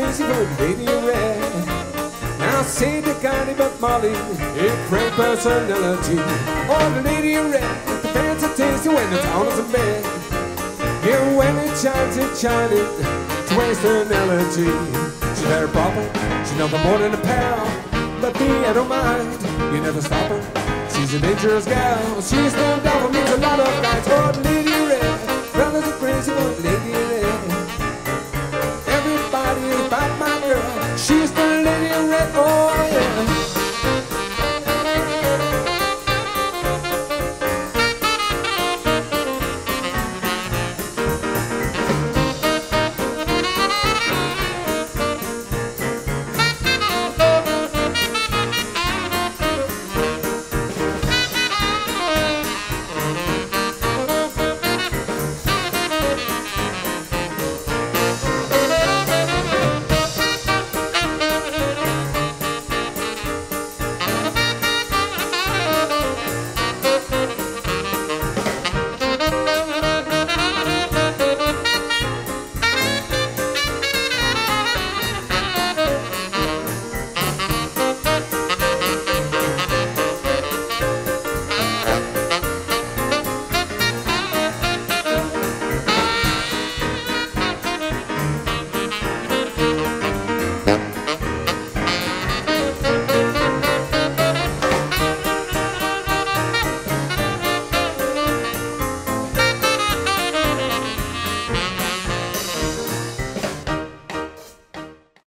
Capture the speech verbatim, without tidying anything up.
tasty for the lady in red. Now say the kind but Molly, a great personality. Oh, the lady in red, the fancy tasty when the town is in bed. Yeah, when it shines, it shining, to personality. She's very proper, she knows more than a pal. But me, I don't mind, you never stop her. She's a dangerous gal, she's no doubt for me a lot of nights. Oh, the lady